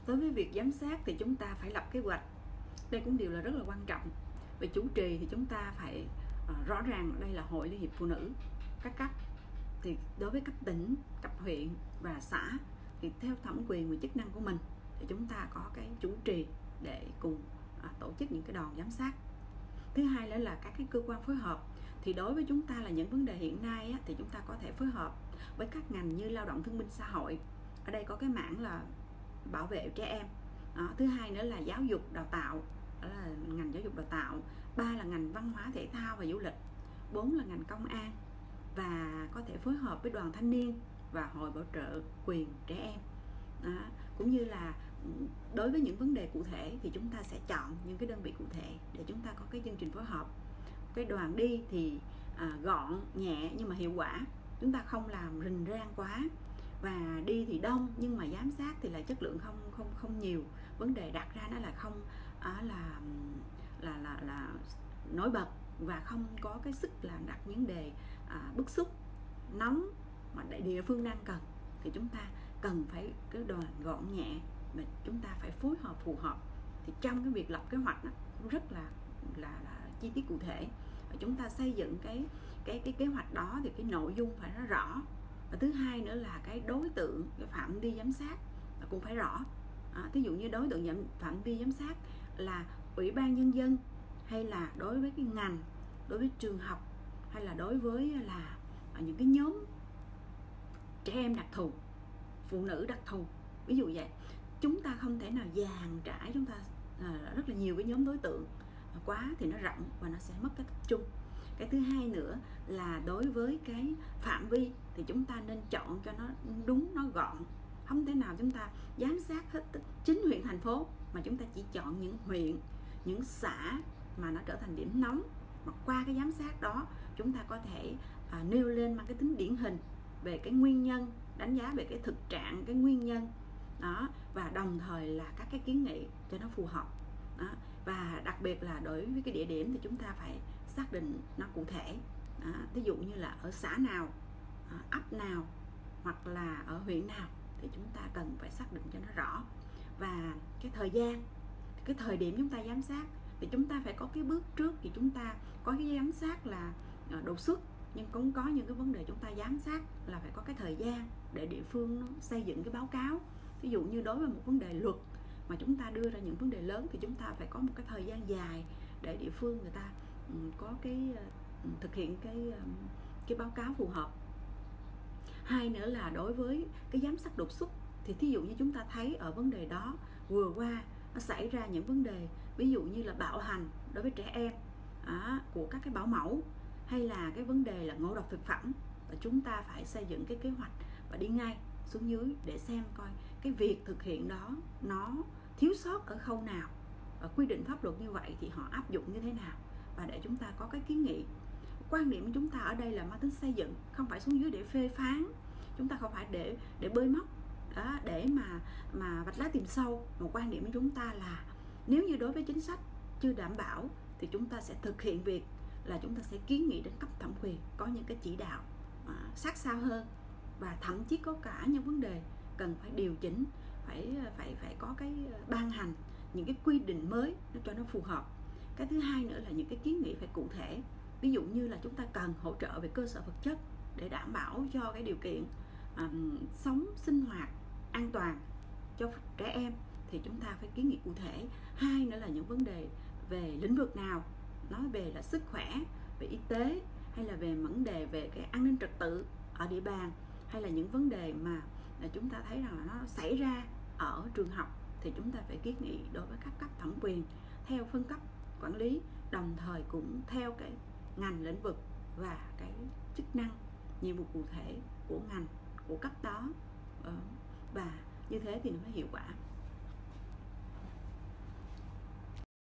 Đối với việc giám sát thì chúng ta phải lập kế hoạch. Đây cũng điều là rất là quan trọng. Về chủ trì thì chúng ta phải rõ ràng đây là Hội Liên hiệp Phụ nữ các cấp. Thì đối với cấp tỉnh, cấp huyện và xã thì theo thẩm quyền và chức năng của mình thì chúng ta có cái chủ trì để cùng tổ chức những cái đoàn giám sát. Thứ hai nữa là các cái cơ quan phối hợp. Thì đối với chúng ta là những vấn đề hiện nay á, thì chúng ta có thể phối hợp với các ngành như lao động thương binh xã hội. Ở đây có cái mảng là bảo vệ trẻ em. Thứ hai nữa là giáo dục đào tạo, đó là ngành giáo dục đào tạo. 3 là ngành văn hóa thể thao và du lịch. 4 là ngành công an, và có thể phối hợp với đoàn thanh niên và hội bảo trợ quyền trẻ em. Cũng như là đối với những vấn đề cụ thể thì chúng ta sẽ chọn những cái đơn vị cụ thể để chúng ta có cái chương trình phối hợp. Cái đoàn đi thì gọn nhẹ nhưng mà hiệu quả, chúng ta không làm rình rang quá, và đi thì đông nhưng mà giám sát thì là chất lượng không nhiều. Vấn đề đặt ra nó là không là nổi bật và không có cái sức là đặt vấn đề bức xúc nóng mà đại địa phương đang cần, thì chúng ta cần phải cái đoàn gọn nhẹ mà chúng ta phải phối hợp phù hợp. Thì trong cái việc lập kế hoạch đó, cũng rất là chi tiết cụ thể. Và chúng ta xây dựng cái kế hoạch đó thì cái nội dung phải nó rõ. Và thứ hai nữa là cái đối tượng, cái phạm vi giám sát cũng phải rõ. Ví dụ như đối tượng phạm vi giám sát là ủy ban nhân dân, hay là đối với cái ngành, đối với trường học, hay là đối với là những cái nhóm trẻ em đặc thù, phụ nữ đặc thù, ví dụ vậy. Chúng ta không thể nào dàn trải, chúng ta rất là nhiều cái nhóm đối tượng quá thì nó rộng và nó sẽ mất cái tập trung. Cái thứ hai nữa là đối với cái phạm vi thì chúng ta nên chọn cho nó đúng, nó gọn. Không thể nào chúng ta giám sát hết 9 huyện thành phố, mà chúng ta chỉ chọn những huyện, những xã mà nó trở thành điểm nóng, mà qua cái giám sát đó chúng ta có thể nêu lên mang cái tính điển hình về cái nguyên nhân, đánh giá về cái thực trạng, cái nguyên nhân đó, và đồng thời là các cái kiến nghị cho nó phù hợp đó. Và đặc biệt là đối với cái địa điểm thì chúng ta phải xác định nó cụ thể. Ví dụ như là ở xã nào, ấp nào, hoặc là ở huyện nào thì chúng ta cần phải xác định cho nó rõ. Và cái thời gian, cái thời điểm chúng ta giám sát thì chúng ta phải có cái bước trước. Thì chúng ta có cái giám sát là đột xuất, nhưng cũng có những cái vấn đề chúng ta giám sát là phải có cái thời gian để địa phương nó xây dựng cái báo cáo. Ví dụ như đối với một vấn đề luật mà chúng ta đưa ra những vấn đề lớn thì chúng ta phải có một cái thời gian dài để địa phương người ta có cái thực hiện cái báo cáo phù hợp. Hai nữa là đối với cái giám sát đột xuất thì thí dụ như chúng ta thấy ở vấn đề đó vừa qua nó xảy ra những vấn đề, ví dụ như là bạo hành đối với trẻ em của các cái bảo mẫu, hay là cái vấn đề là ngộ độc thực phẩm, và chúng ta phải xây dựng cái kế hoạch và đi ngay xuống dưới để xem coi cái việc thực hiện đó nó thiếu sót ở khâu nào, và quy định pháp luật như vậy thì họ áp dụng như thế nào, và để chúng ta có cái kiến nghị. Quan điểm của chúng ta ở đây là mang tính xây dựng, không phải xuống dưới để phê phán. Chúng ta không phải để bơi móc đó, để mà vạch lá tìm sâu. Một quan điểm của chúng ta là nếu như đối với chính sách chưa đảm bảo thì chúng ta sẽ thực hiện việc là chúng ta sẽ kiến nghị đến cấp thẩm quyền, có những cái chỉ đạo sát sao hơn, và thậm chí có cả những vấn đề cần phải điều chỉnh, phải có cái ban hành những cái quy định mới cho nó phù hợp. Cái thứ hai nữa là những cái kiến nghị phải cụ thể. Ví dụ như là chúng ta cần hỗ trợ về cơ sở vật chất để đảm bảo cho cái điều kiện sống sinh hoạt an toàn cho trẻ em, thì chúng ta phải kiến nghị cụ thể. Hai nữa là những vấn đề về lĩnh vực nào, nói về là sức khỏe, về y tế, hay là về vấn đề về cái an ninh trật tự ở địa bàn, hay là những vấn đề mà chúng ta thấy rằng là nó xảy ra ở trường học, thì chúng ta phải kiến nghị đối với các cấp thẩm quyền theo phân cấp quản lý, đồng thời cũng theo cái ngành lĩnh vực và cái chức năng, nhiệm vụ cụ thể của ngành, của cấp đó, và như thế thì nó mới hiệu quả.